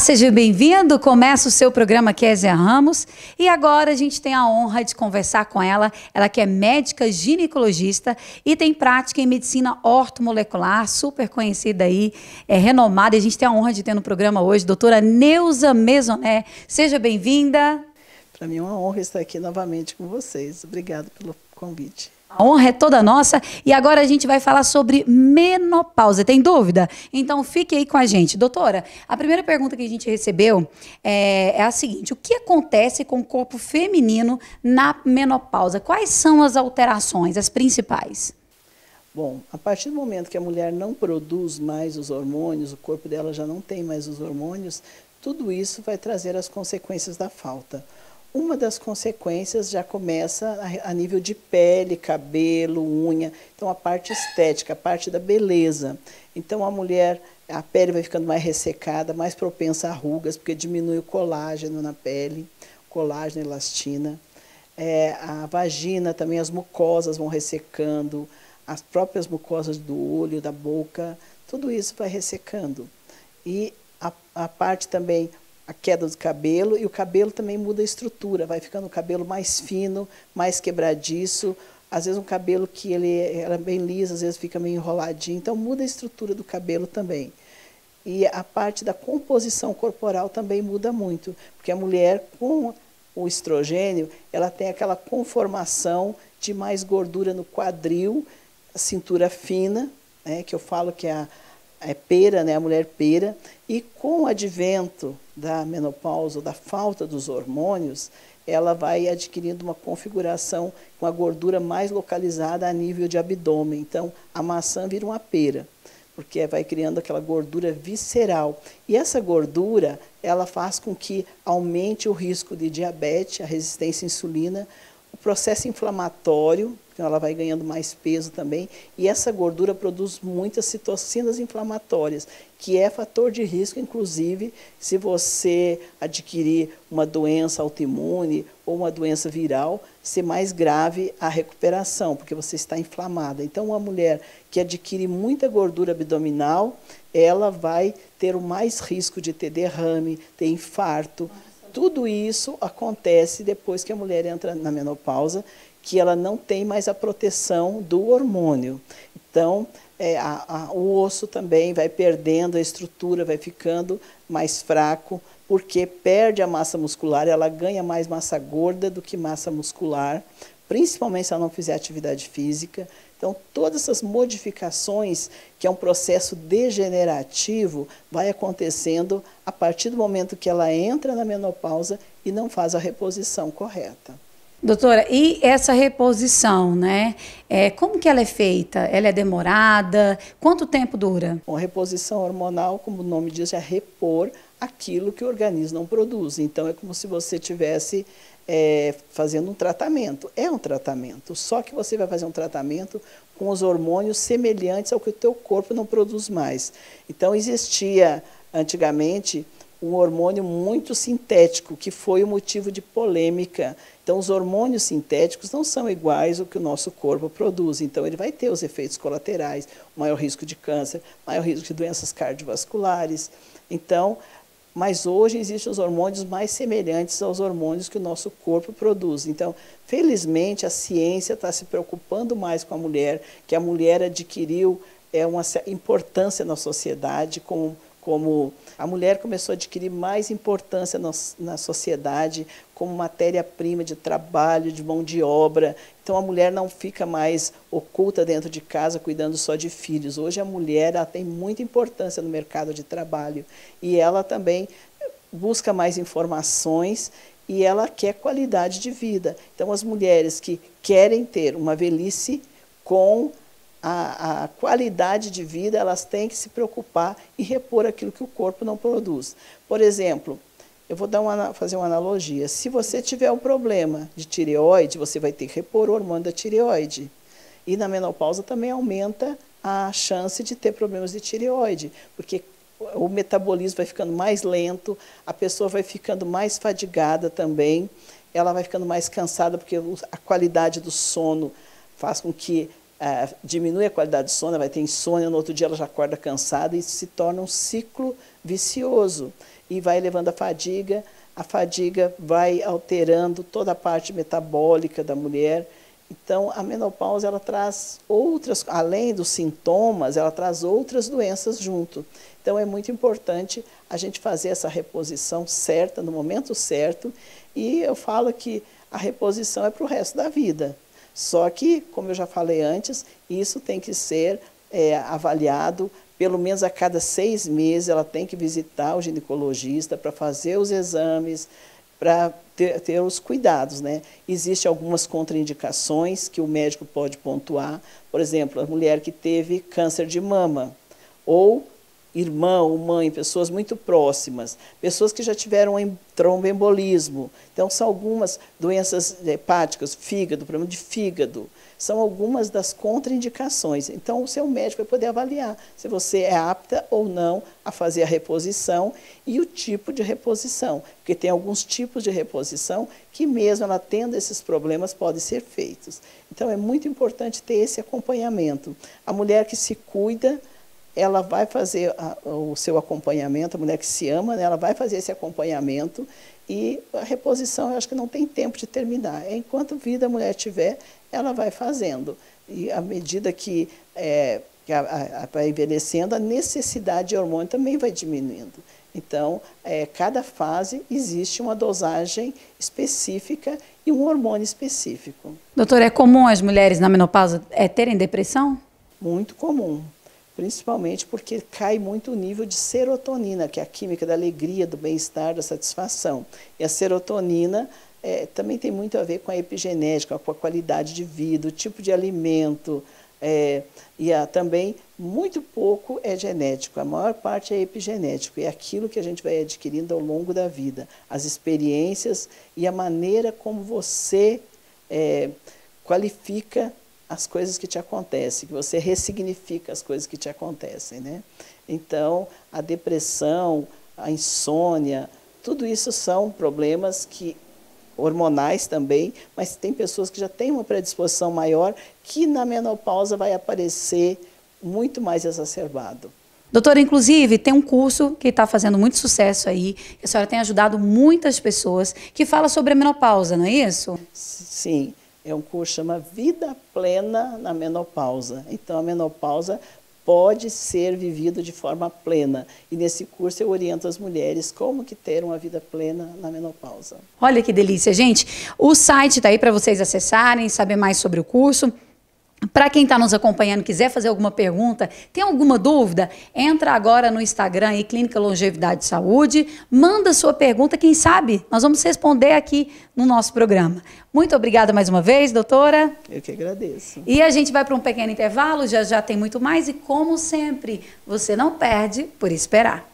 seja bem-vindo. Começa o seu programa Kézia Ramos e agora a gente tem a honra de conversar com ela. Ela que é médica ginecologista e tem prática em medicina ortomolecular, super conhecida aí, renomada. E a gente tem a honra de ter no programa hoje, doutora Neuza Mesoné. Seja bem-vinda. Para mim é uma honra estar aqui novamente com vocês. Obrigada pelo convite. A honra é toda nossa. E agora a gente vai falar sobre menopausa. Tem dúvida? Então fique aí com a gente. Doutora, a primeira pergunta que a gente recebeu é a seguinte: o que acontece com o corpo feminino na menopausa? Quais são as alterações, as principais? Bom, a partir do momento que a mulher não produz mais os hormônios, o corpo dela já não tem mais os hormônios, tudo isso vai trazer as consequências da falta. Uma das consequências já começa a nível de pele, cabelo, unha, então a parte estética, a parte da beleza. Então a mulher, a pele vai ficando mais ressecada, mais propensa a rugas, porque diminui o colágeno na pele, colágeno e elastina. A vagina também, as mucosas vão ressecando, as próprias mucosas do olho, da boca, tudo isso vai ressecando. E a parte também, a queda do cabelo, e o cabelo também muda a estrutura, vai ficando o cabelo mais fino, mais quebradiço, às vezes um cabelo que ele era bem liso, às vezes fica meio enroladinho, então muda a estrutura do cabelo também. E a parte da composição corporal também muda muito, porque a mulher com o estrogênio, ela tem aquela conformação de mais gordura no quadril, a cintura fina, né, que eu falo que é pera, né, a mulher pera, e com o advento da menopausa, da falta dos hormônios, ela vai adquirindo uma configuração com a gordura mais localizada a nível de abdômen. Então, a maçã vira uma pera, porque vai criando aquela gordura visceral. E essa gordura, ela faz com que aumente o risco de diabetes, a resistência à insulina, o processo inflamatório, então ela vai ganhando mais peso também, e essa gordura produz muitas citocinas inflamatórias, que é fator de risco, inclusive, se você adquirir uma doença autoimune ou uma doença viral, ser mais grave a recuperação, porque você está inflamada. Então, uma mulher que adquire muita gordura abdominal, ela vai ter o mais risco de ter derrame, ter infarto. Tudo isso acontece depois que a mulher entra na menopausa, que ela não tem mais a proteção do hormônio. Então, o osso também vai perdendo a estrutura, vai ficando mais fraco, porque perde a massa muscular, ela ganha mais massa gorda do que massa muscular, principalmente se ela não fizer atividade física. Então, todas essas modificações, que é um processo degenerativo, vai acontecendo a partir do momento que ela entra na menopausa e não faz a reposição correta. Doutora, e essa reposição, né? Como que ela é feita? Ela é demorada? Quanto tempo dura? Bom, a reposição hormonal, como o nome diz, é repor aquilo que o organismo não produz. Então, é como se você tivesse fazendo um tratamento. É um tratamento, só que você vai fazer um tratamento com os hormônios semelhantes ao que o teu corpo não produz mais. Então, existia antigamente um hormônio muito sintético, que foi o motivo de polêmica. Então, os hormônios sintéticos não são iguais ao que o nosso corpo produz. Então, ele vai ter os efeitos colaterais, maior risco de câncer, maior risco de doenças cardiovasculares. Então, mas hoje existem os hormônios mais semelhantes aos hormônios que o nosso corpo produz. Então, felizmente, a ciência está se preocupando mais com a mulher, que a mulher adquiriu uma importância na sociedade, como a mulher começou a adquirir mais importância na sociedade como matéria-prima de trabalho, de mão de obra. Então, a mulher não fica mais oculta dentro de casa, cuidando só de filhos. Hoje, a mulher tem muita importância no mercado de trabalho e ela também busca mais informações e ela quer qualidade de vida. Então, as mulheres que querem ter uma velhice com a qualidade de vida, elas têm que se preocupar e repor aquilo que o corpo não produz. Por exemplo, eu vou fazer uma analogia. Se você tiver um problema de tireoide, você vai ter que repor o hormônio da tireoide. E na menopausa também aumenta a chance de ter problemas de tireoide, porque o metabolismo vai ficando mais lento, a pessoa vai ficando mais fadigada também, ela vai ficando mais cansada, porque a qualidade do sono faz com que diminui a qualidade do sono, ela vai ter insônia, no outro dia ela já acorda cansada, e isso se torna um ciclo vicioso e vai levando a fadiga vai alterando toda a parte metabólica da mulher. Então, a menopausa ela traz outras, além dos sintomas, ela traz outras doenças junto. Então, é muito importante a gente fazer essa reposição certa, no momento certo, e eu falo que a reposição é para o resto da vida. Só que, como eu já falei antes, isso tem que ser avaliado pelo menos a cada 6 meses, ela tem que visitar o ginecologista para fazer os exames, para ter os cuidados, né? Existem algumas contraindicações que o médico pode pontuar, por exemplo, a mulher que teve câncer de mama, ou irmão, mãe, pessoas muito próximas, pessoas que já tiveram tromboembolismo. Então, são algumas doenças hepáticas, fígado, problema de fígado, são algumas das contraindicações. Então, o seu médico vai poder avaliar se você é apta ou não a fazer a reposição e o tipo de reposição, porque tem alguns tipos de reposição que, mesmo ela tendo esses problemas, podem ser feitos. Então, é muito importante ter esse acompanhamento. A mulher que se cuida, ela vai fazer o seu acompanhamento, a mulher que se ama, né, ela vai fazer esse acompanhamento, e a reposição eu acho que não tem tempo de terminar. Enquanto vida a mulher tiver, ela vai fazendo. E à medida que vai envelhecendo, a necessidade de hormônio também vai diminuindo. Então, cada fase existe uma dosagem específica e um hormônio específico. Doutora, é comum as mulheres na menopausa terem depressão? Muito comum. Principalmente porque cai muito o nível de serotonina, que é a química da alegria, do bem-estar, da satisfação. E a serotonina também tem muito a ver com a epigenética, com a qualidade de vida, o tipo de alimento, também muito pouco é genético, a maior parte é epigenético, é aquilo que a gente vai adquirindo ao longo da vida, as experiências e a maneira como você qualifica as coisas que te acontecem, que você ressignifica as coisas que te acontecem, né? Então, a depressão, a insônia, tudo isso são problemas hormonais também, mas tem pessoas que já têm uma predisposição maior que na menopausa vai aparecer muito mais exacerbado. Doutora, inclusive, tem um curso que está fazendo muito sucesso aí, que a senhora tem ajudado muitas pessoas, que fala sobre a menopausa, não é isso? Sim. É um curso que chama Vida Plena na Menopausa. Então, a menopausa pode ser vivida de forma plena. E nesse curso eu oriento as mulheres como que ter uma vida plena na menopausa. Olha que delícia, gente. O site está aí para vocês acessarem, saber mais sobre o curso. Para quem está nos acompanhando, quiser fazer alguma pergunta, tem alguma dúvida, entra agora no Instagram aí, Clínica Longevidade e Saúde, manda sua pergunta, quem sabe nós vamos responder aqui no nosso programa. Muito obrigada mais uma vez, doutora. Eu que agradeço. E a gente vai para um pequeno intervalo, já já tem muito mais e, como sempre, você não perde por esperar.